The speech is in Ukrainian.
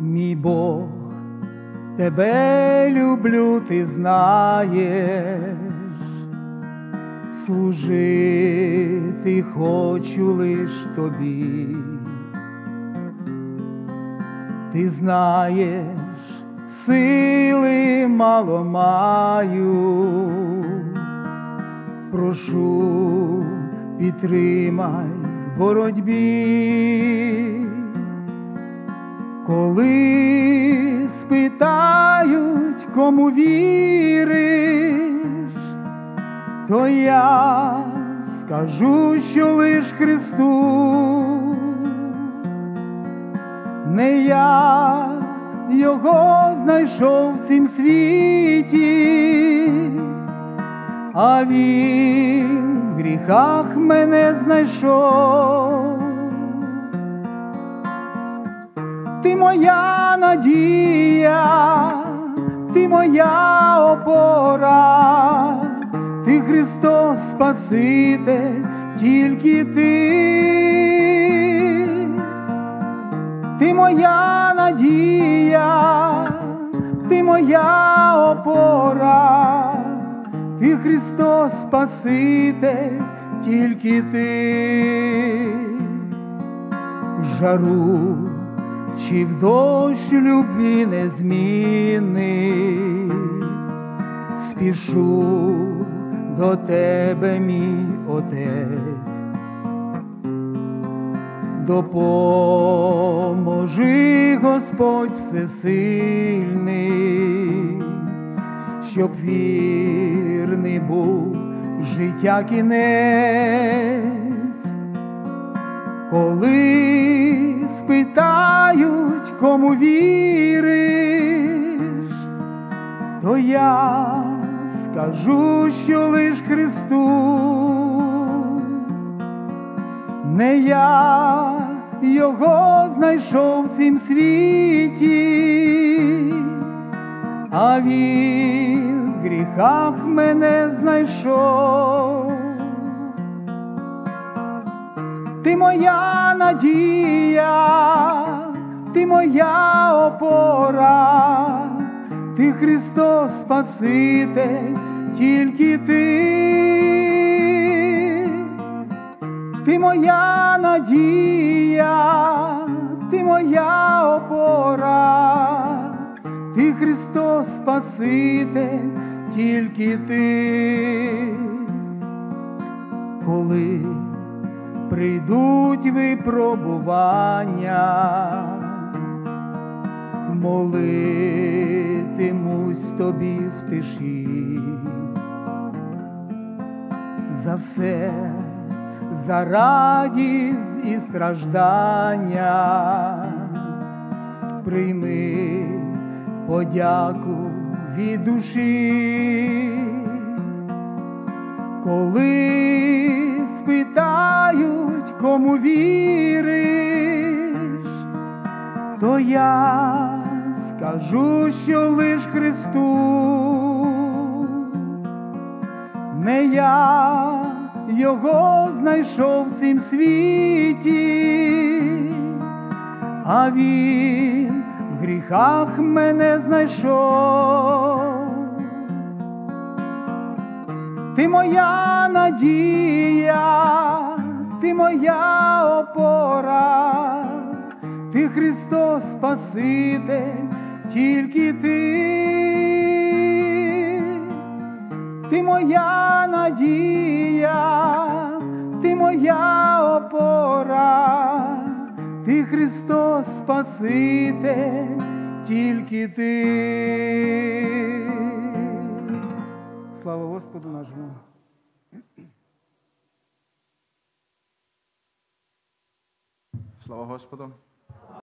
Мій Бог, тебе люблю, ти знаєш, служити хочу лиш тобі. Ти знаєш, сили мало маю, прошу, підтримай в боротьбі. Коли спитають, кому віриш, то я скажу, що лиш Христу. Не я Його знайшов в цім світі, а Він в гріхах мене знайшов. Ти моя надія, ти моя опора, ти Христос Спаситель, тільки ти. Ти моя надія, ти моя опора, ти Христос Спаситель, тільки ти. В жару чи в дощ любві незмінний, спішу до тебе, мій Отець. Допоможи, Господь всесильний, щоб вірний був життя кінець. Коли спитають, кому віриш, то я скажу, що лиш Христу. Не я Його знайшов в цім світі, а Він в гріхах мене знайшов. Ти моя надія, ти моя опора, ти Христос Спаситель, тільки ти. Ти моя надія, ти моя опора, ти Христос Спаситель, тільки ти. Коли прийдуть випробування, молитимусь тобі в тиші. За все, за радість і страждання, прийми подяку від душі. Коли спитають, кому віриш, то я скажу, що лиш Христу. Не я Його знайшов в цім світі, а Він в гріхах мене знайшов. Ти моя надія, ти моя опора, ти Христос Спаситель, тільки ти. Ти моя надія, ти моя опора, ти Христос Спаситель, тільки ти. Слава Господу нашому! Слава Господу!